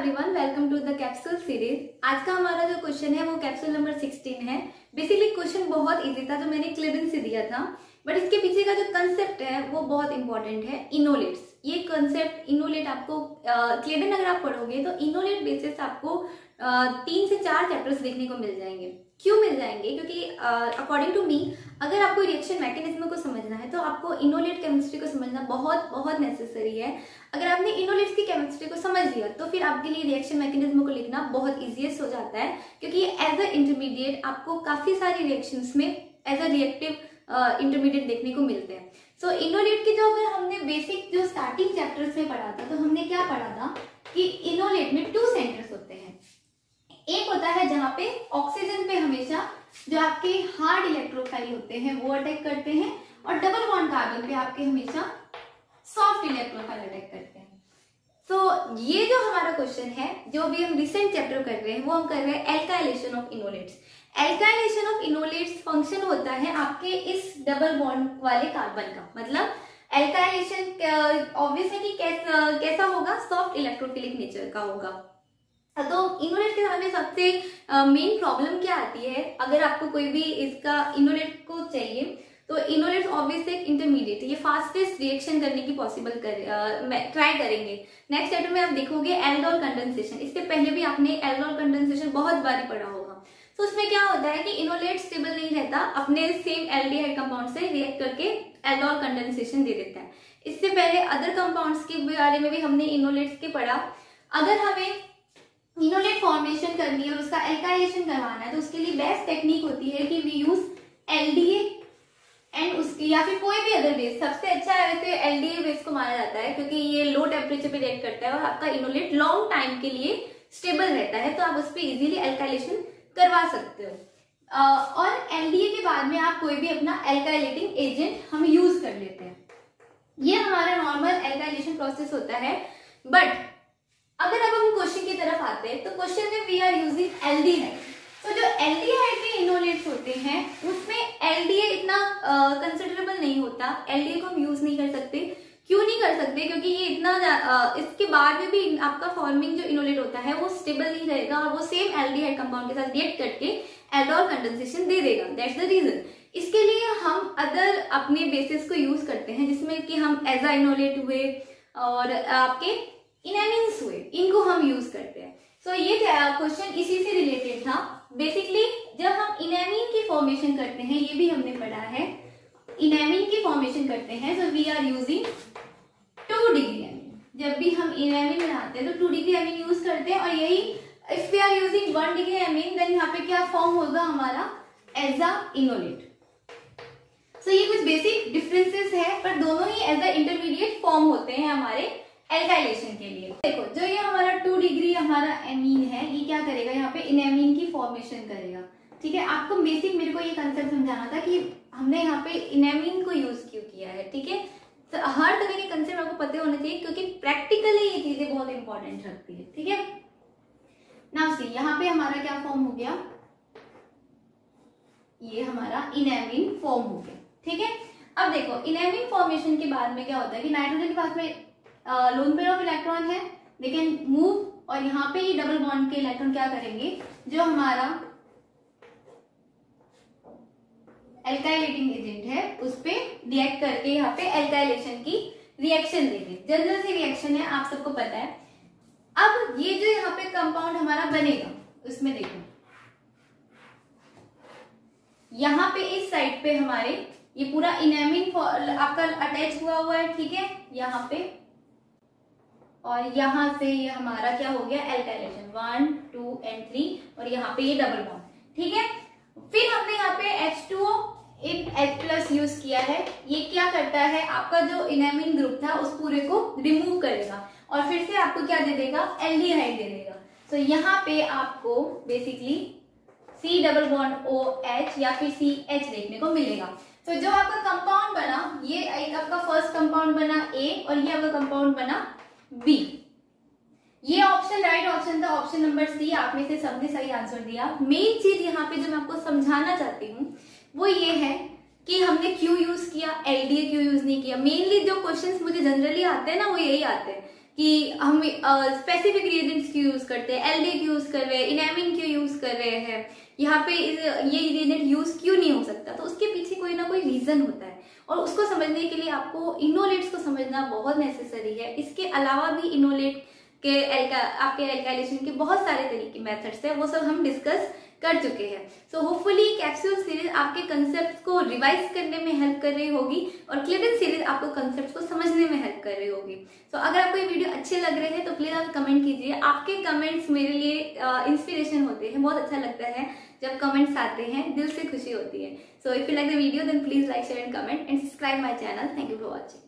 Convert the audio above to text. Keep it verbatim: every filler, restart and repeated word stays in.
Everyone, welcome to the capsule series. आज का हमारा जो क्वेश्चन है वो कैप्सूल नंबर सोलह है। बेसिकली क्वेश्चन बहुत इजी था जो मैंने क्लियरेंस से दिया था, बट इसके पीछे का जो कंसेप्ट है वो बहुत इंपॉर्टेंट है। इनोलेट्स, ये कंसेप्ट इनोलेट आपको क्लियरेंस अगर आप पढ़ोगे तो इनोलेट बेसिस आपको uh, तीन से चार चैप्टर्स देखने को मिल जाएंगे। क्यों मिल जाएंगे? क्योंकि अकॉर्डिंग टू मी अगर आपको रिएक्शन मैकेनिज्म को समझना है तो आपको इनोलेट केमिस्ट्री को समझना बहुत बहुत नेसेसरी है। अगर आपने इनोलेट्स की केमिस्ट्री को समझ लिया तो फिर आपके लिए रिएक्शन मैकेनिज्म को लिखना बहुत इजीएस्ट हो जाता है, क्योंकि एज अ इंटरमीडिएट आपको काफी सारी रिएक्शंस में एज अ रिएक्टिव इंटरमीडिएट देखने को मिलते हैं। सो so, इनोलेट की जो अगर हमने बेसिक जो स्टार्टिंग चैप्टर्स में पढ़ा था तो हमने क्या पढ़ा था कि इनोलेट में टू सेंटर्स होते हैं। एक होता है जहां पे ऑक्सीजन पे हमेशा जो आपके हार्ड इलेक्ट्रोफाइल होते हैं वो अटैक करते हैं, और डबल बॉन्ड कार्बन पे आपके हमेशा सॉफ्ट इलेक्ट्रोफाइल अटैक करते हैं। तो so, ये जो हमारा क्वेश्चन है जो भी हम रिसेंट चैप्टर कर रहे हैं वो हम कर रहे हैं alkylation of enolates. Alkylation of enolates function होता है आपके इस डबल बॉन्ड वाले कार्बन का। मतलब एल्काइलेशन ऑब्वियस है कि कैसा कैसा होगा, सॉफ्ट इलेक्ट्रोफिलिक नेचर का होगा। तो इनोलेट के हमें सबसे मेन प्रॉब्लम क्या आती है, अगर आपको कोई भी इसका इनोलेट को चाहिए तो इनोलेट ऑब्वियस एक इंटरमीडिएट, ये फास्टेस्ट रिएक्शन करने की पॉसिबल कर ट्राई करेंगे। नेक्स्ट चैप्टर में आप देखोगे एल्डोल कंडेंसेशन। इससे पहले भी आपने एल्डोल कंडेंसेशन बहुत बार पढ़ा होगा। तो उसमें क्या होता है कि इनोलेट स्टेबल नहीं रहता, अपने सेम एल्डिहाइड कंपाउंड से रिएक्ट करके एल्डोल कंडेंसेशन दे देता है। इससे पहले अदर कंपाउंड्स के बारे में भी हमने इनोलेट्स के पढ़ा। अगर हमें इनोलेट फॉर्मेशन करनी है और उसका एल्काइलेशन करवाना है तो उसके लिए बेस्ट टेक्निक होती है कि वी यूज एलडीए एंड उसकी या फिर कोई भी अदर बेस। सबसे अच्छा है वैसे एलडीए बेस को माना जाता है, क्योंकि ये लो टेम्परेचर पे रिएक्ट करता है और आपका इनोलेट लॉन्ग टाइम के लिए स्टेबल रहता है, तो आप उस पर इजीली एल्काइलेशन करवा सकते हो। और एलडीए के बाद में आप कोई भी अपना एल्काइलेटिंग एजेंट हम यूज कर लेते हैं। ये हमारा नॉर्मल एल्काइलेशन प्रोसेस होता है। बट अगर अब हम क्वेश्चन की तरफ आते हैं तो क्वेश्चन में वी आर यूजिंग एल्डिहाइड। तो जो एल्डिहाइड के इनोलेट्स होते हैं उसमें एलडीए इतना कंसिडरेबल नहीं होता। एलडीए को हम यूज नहीं कर सकते। क्यों नहीं कर सकते? क्योंकि ये इतना uh, इसके बाद में भी आपका फॉर्मिंग जो इनोलेट होता है वो स्टेबल नहीं रहेगा और वो सेम एल्डिहाइड कंपाउंड के साथ रिएक्ट करके एल्डोल कंडेंसेशन दे देगा। That's the reason. इसके लिए हम अदर अपने बेसिस को यूज करते हैं, जिसमें कि हम एजा इनोलेट हुए और आपके इनएमिन्स हुए, इनको हम यूज करते हैं। सो so, ये क्वेश्चन इसी से रिलेटेड था। बेसिकली जब हम इनएमिन की फॉर्मेशन करते हैं, ये भी हमने पढ़ा है, इनएमिन की फॉर्मेशन करते हैं तो we are using two degree amine. जब भी हम इनएमिन बनाते हैं तो टू डिग्री एमिन यूज करते हैं, और यही if we are using one degree amine then यहाँ पे क्या फॉर्म होगा हमारा एजा इनोलेट। सो so, ये कुछ बेसिक डिफरेंसेस है, पर दोनों ही एज अ इंटरमीडिएट फॉर्म होते हैं हमारे एल्काइलेशन के लिए। देखो जो ये हमारा टू डिग्री हमारा एमीन है, ये क्या करेगा, यहाँ पे इनएमीन की फॉर्मेशन करेगा। ठीक है, आपको बेसिक मेरे को ये कंसेप्ट समझाना था कि हमने यहाँ पे इनएमीन को यूज क्यों किया है। ठीक है, तो हर तरह के कंसेप्ट आपको पता होने चाहिए, क्योंकि प्रैक्टिकली ये चीजें बहुत इंपॉर्टेंट रखती है। ठीक है, नाउ सी यहाँ पे हमारा क्या फॉर्म हो गया, ये हमारा इनएमीन फॉर्म हो गया। ठीक है, अब देखो इनएमीन फॉर्मेशन के बाद में क्या होता है कि नाइट्रोजन के पास में लोन पेयर ऑफ इलेक्ट्रॉन है, दे कैन मूव, और यहाँ पे ये डबल बॉन्ड के इलेक्ट्रॉन क्या करेंगे, जो हमारा एल्काइलेटिंग एजेंट है उस पे रिएक्ट करके यहाँ पे एल्काइलेशन की रिएक्शन देंगे। जनरल सी रिएक्शन है, आप सबको पता है। अब ये जो यहाँ पे कंपाउंड हमारा बनेगा उसमें देखो यहाँ पे इस साइड पे हमारे ये पूरा इनएमिन आपका अटैच हुआ हुआ है। ठीक है, यहाँ पे, और यहाँ से ये हमारा क्या हो गया alkylation, one two and three, और यहाँ पे ये डबल बॉन्ड। ठीक है, फिर हमने यहाँ पे H two O in H plus use किया है। ये क्या करता है, आपका जो इनएमिन ग्रुप था उस पूरे को रिमूव करेगा और फिर से आपको क्या दे देगा, एल्डिहाइड दे देगा। तो so, यहाँ पे आपको basically C double bond O H या फिर C H देखने को मिलेगा। तो so, जो आपका कंपाउंड बना, ये एक आपका फर्स्ट कंपाउंड बना A और ये आपका कंपाउंड बना बी। ये ऑप्शन राइट ऑप्शन था, ऑप्शन नंबर सी। आप में से सबने सही आंसर दिया। मेन चीज यहाँ पे जो मैं आपको समझाना चाहती हूँ वो ये है कि हमने क्यों यूज किया, एलडीए क्यों यूज नहीं किया। मेनली जो क्वेश्चंस मुझे जनरली आते हैं ना वो यही आते हैं कि हम स्पेसिफिक रिएजेंट्स क्यों यूज करते हैं, एलडी क्यों यूज कर रहे हैं, इनामिन क्यों यूज कर रहे हैं, यहाँ पे ये रिएजेंट यूज क्यों नहीं हो सकता। तो उसके पीछे कोई ना कोई रीजन होता है और उसको समझने के लिए आपको इनोलेट्स को समझना बहुत नेसेसरी है। इसके अलावा भी इनोलेट के एल्का आपके एल्काइलेशन के बहुत सारे तरीके मेथड्स है, वो सब हम डिस्कस कर चुके हैं। सो होपफुली कैप्सूल सीरीज आपके कंसेप्ट को रिवाइज करने में हेल्प कर रही होगी और क्लिबिन सीरीज आपको कंसेप्ट को समझने में हेल्प कर रही होगी। सो so, अगर आपको ये वीडियो अच्छे लग रहे हैं तो प्लीज आप कमेंट कीजिए। आपके कमेंट्स मेरे लिए इंस्पिरेशन होते हैं, बहुत अच्छा लगता है जब कमेंट्स आते हैं, दिल से खुशी होती है। So if you like the video then please like share and comment and subscribe my channel. Thank you for watching.